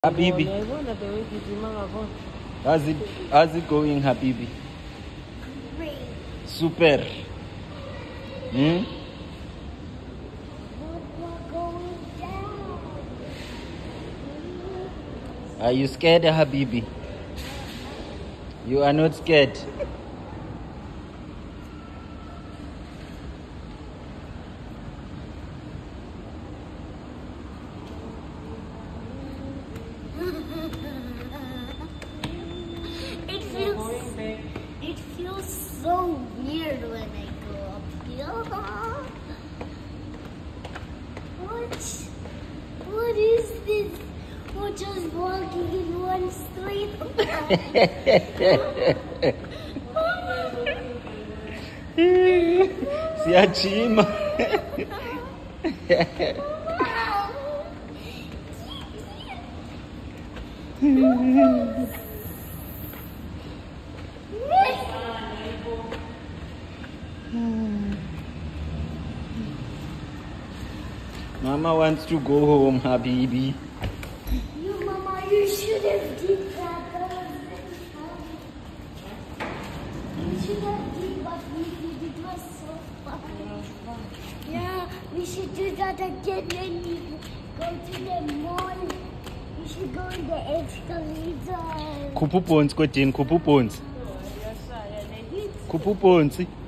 Habibi, how's it going, Habibi? Great. Super. Hmm? We're going down. Are you scared, Habibi? You are not scared. It feels so weird when I go up here. What is this? We're just walking in one straight Siachima. Mama wants to go home, Habibi. Mama, you should have did that. You should have did what we did. It was so fun. Yeah, we should do that again when we go to the mall. We should go in the escalator. Kupu Ponds, Kupu Ponds. Kupu Ponds.